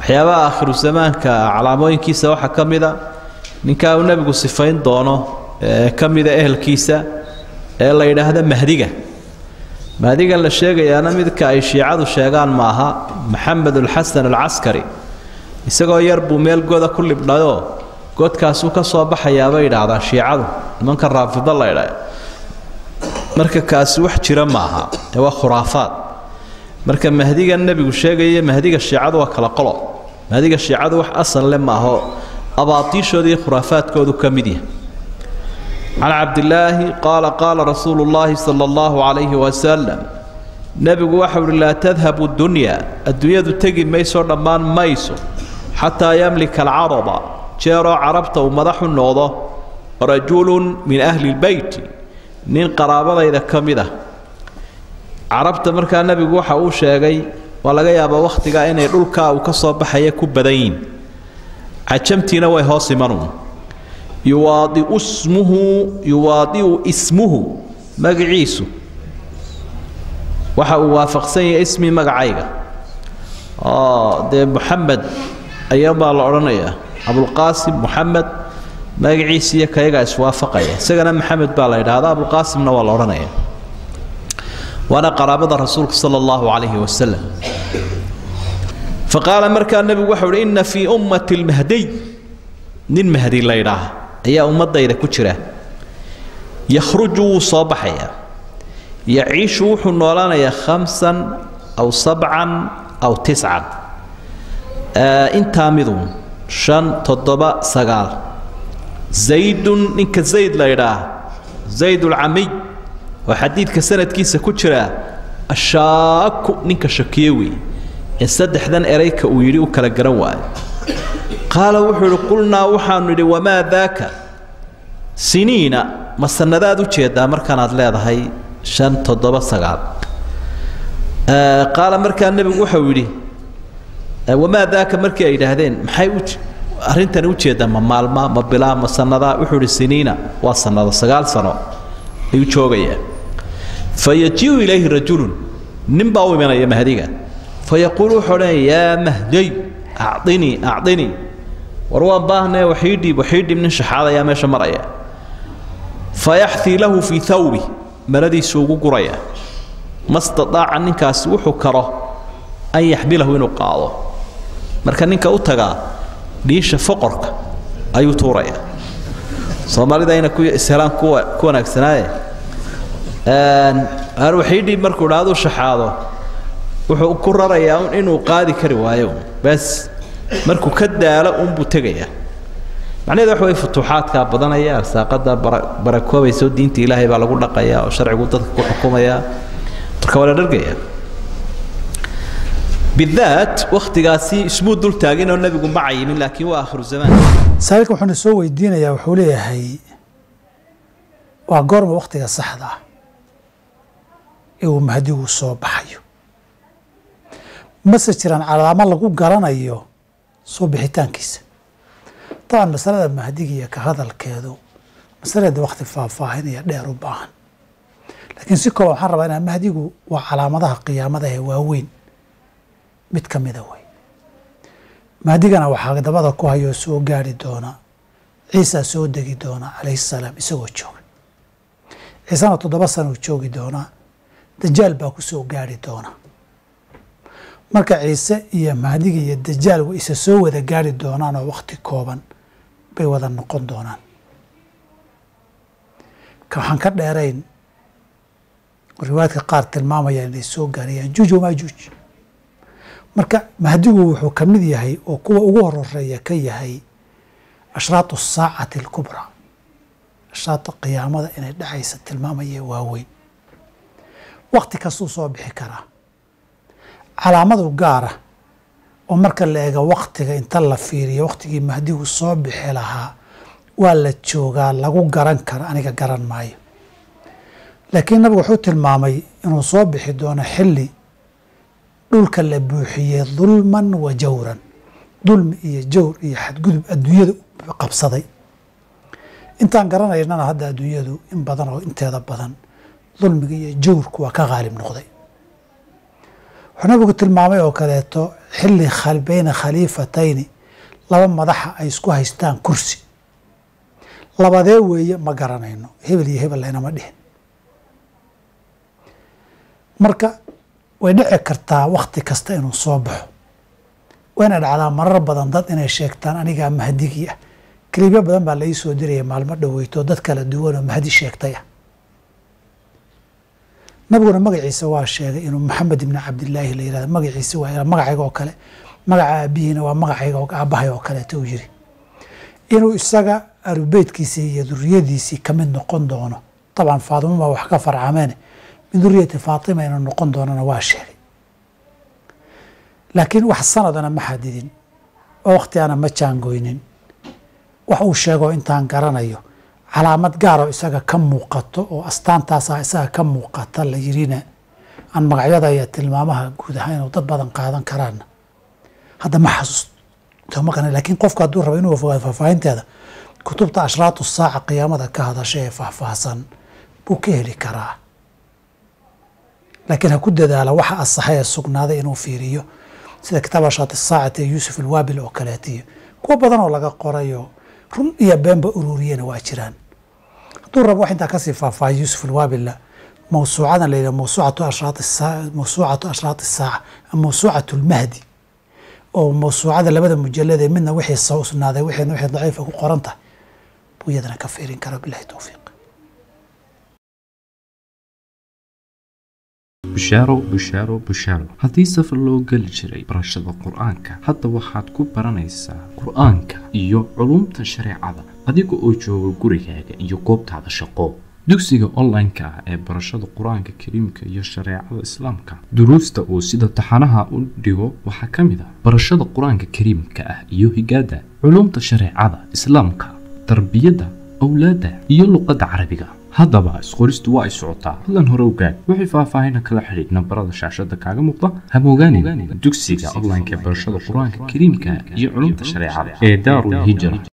waxyaaba aakhiru zamaanka calaamooyinkiisa waxa kamida ninka uu nabigu sifayn doono kamida ehelkiisa ee la yiraahdo mahdiga la sheegayaana midka ay shiicadu sheegaan maaha maxamed al-hasan al-askari isagoo yar buu meel goda ku libdhayo godkaas uu ka soo baxayaa bay yiraahdaan shiicadu nimanka raafida la yiraahdo marka kaas wax jira maaha waa khuraafaad marka mahdiga nabigu sheegay mahdiga shiicadu waa kala qolo mahdiga shiicadu wax asal leh maaha abaatiishoodii khuraafaadkoodu kamidii عن عبد الله قال رسول الله صلى الله عليه وسلم نبي وحول لا تذهب الدنيا تجي ميسو ضمان ميسو حتى يملك العرب جرى عربته ومدح النوضه رجل من أهل البيت من قرابة إذا كمده عربت مركا النبي وحا او شيغي ولا يابا وقتiga inay dhulka uu ka soo baxay ku badayn ajamtiina way hoos imanun yuwadi ismuhu magciisu waxa uu waafaqsan yahay ismi magacayga de Muhammad ayaba la oranaya Abul Qasim Muhammad magaciisa kayaga iswaafaqaya isagana Muhammad baa la yiraahdaa Abul Qasimna waa la oranaya وانا قرابه الرسول صلى الله عليه وسلم فقال مركا النبي وحول ان في امه المهدي من مهدي ليراه هي امتيده كجيره يخرج صباحيا يعيش حنولانيا 5 او 7 او 9 انت ميدون 5 7 9 زيد انك زيد ليراه زيد العمي وحديث كسنة كيسة كتشرة الشاك نينك شكيوي يصدح ذن إريك ويريو كلا جروا قال وحول قلنا وحن وما ذاك سنين ما السنداد وشيدا مركان عدلا هاي شان تضبط سقال قال مركان النبي وحولي وما ذاك مركي إلى هذين محيوج أرنتني وشيدا ما مالما ما بلا ما السندا وحول السنين والسندا سقال سنة يوشوغيه فيجيء إليه رجل نمباوي من أيام هذيك فيقول حولي يا مهدي أعطني وروان باهنا وحيدي من الشحاضة يا ماشا مرأي فيحثي له في ثوبه مردي سوق قرية ما استطاع أنك أسوح كره أن يحمله ونقاضه مركان أنك أتغى ليش فقرك أي طورية صومالي داينا سلام كونك سنايا أروحيدي مركو هذا الشحاضة وحو كرريا إنه قادي كروايو بس مركو كدا لا بوتغيا معناه ده حوي فتوحات كبدنيا ساقد بركوه يسود دينتي إلهي بقى لقول لقيا وشرع قدرك وحكوميا تركوا درجيا بالذات وقت قاسي اسمه دول تاجين والنبي يقول معي من لكن هو آخر الزمان سالك وحنا سوي الدين يا وحوليه هي وقرب وقت الصحة يوم مهدي وصوب حيو مسجرا على عمل لقو قرانا ايو صوب حيتان كيس طبعا مسألة المهدي كهذا الكيدو مسألة وقت فاهين يدير باهن لكن سيكو محرب انا المهدي وعلى مدى قيامته واوين متكمده وي مهدي كان وحا دبدا كو هيو سو غاري دونا عيسى سو دغي دونا عليه السلام اسو جوج عيسى 7 سنه جوجي دونا دجال با ku soo gaari doona marka ciise iyo mahdiga iyo dajaal way isa soo wada gaari doonaan oo waqti kooban bay wada noqon doonaan ka waxaan ka dheerayn riwaayadka qaar tilmaamaya inay soo gaarayaan juuj ma juuj marka mahdigu wuxuu kamid yahay oo kuwa ugu horeeya ka yahay ashraatu saacati al-kubra ashraatu qiyaamada inay dhacaysa tilmaamaya waaweyn وقت كسوس بحكرة علامة جارة ومركز لقى وقت إن طلع فيري وقت مهدي وصوب بحلها ولا تشوغا لقو جران كر أنا كجران معي لكن نبغى حوت المامي إنه صوب بحدونا حلي دول كلا بوحية ظلما وجورا ظلم إيه جور إيه حد قلب الدنيا قبصدي أنت عن جران أيضا هذا الدنيا إن بدن أو أنت هذا بدن ظلمي جورك وكغالب نقضي nabigu tilmaamay oo kaleeto xilli bayna khaliifatayni laba madaxa ay isku haystaan kursi labadee weeye ma garanayno hebel iyo hebel laynama dhihin marka way dhici kartaa wakti kasta inuu soo baxo wayna dhacdaa marar badan dad inay sheegtaan anigaa mahdigii ah kaliibyo badan baa la ii soo diraya maalmo dhoweyto dad kala duwan oo mahdi sheegtay ah nabiguna magaciisa waa sheegay inuu maxamed ibni cabdillaahi la yihahdo magaciisa waa magacayga oo kale magaca aabihiina waa magacayga oo aabahay oo kaleeto uu yiri inuu isaga ahlubeytkiisii iyo duriyadiisii ka mid noqon doono طبعا faatimo baa wax ka farcameen min duriyati faatima inuu noqon doonana waa sheegay laakiin wax sanadana ma xadidin oo waqtigaana ma jaangoynin wax uu sheego intaan garanayo calaamad gaar oo isaga ka muuqato oo astaantaasa isaga ka muuqata la yirina aan magacyada iyo tilmaamaha guud ahaan oo dad badan qaadan karaan hadda ma xasuusto maqana laakiin qofka hadduu rabo inuu faahfaahinteeda kutubta ashraatu saaca qiyaamada ka hadashay ee faahfaahsan buu ka heli karaa laakiin ha ku dadaala waxa asaxay ee sugnaaday inuu fiiriyo sida kitaab ashraatu saacati ee yuusuf alwaabil oo kaleetiyo kuwa badan oo laga qorayo run iyo beenba ururiyana waa jiraan hadduu rabo wax intaa kasii faahfaahiyo yuusuf alwaabilla mawsuucadan la yidhaha mawsuucatu ashraati saaca ama mawsuucatu lmahdi oo mawsuucada labada mujalad ee midna wixii soo sugnaaday wixii daciifa ku qoran tahay buu iyadana ka fiirin kara billahi tawfiiq bushaaro haddii safar loo geli jiray barashada qur-aanka hadda waxaad ku baranaysaa qur-aanka iyo culumta shareecada adiga oo jooga gurigaaga iyo goobtaada shaqo dugsiga online-ka ah ee barashada qur-aanka kariimka iyo shareecada islaamka duruusta uu sida taxanaha u dhigo waxaa ka mid ah barashada qur-aanka kariimka ah iyo higaada culumta shareecada islaamka tarbiyadda awlaadda iyo luqadda carabiga haddaba isqoristu waa ay socotaa hadlan hore ogaad wixii faahfaahina kala xidhiidh nambarada shaashada kaaga muuqda hamogaanin dugsiga online-ka ee barashada qur-aanka kariimka iyo culumta shareecada ee daarul hijra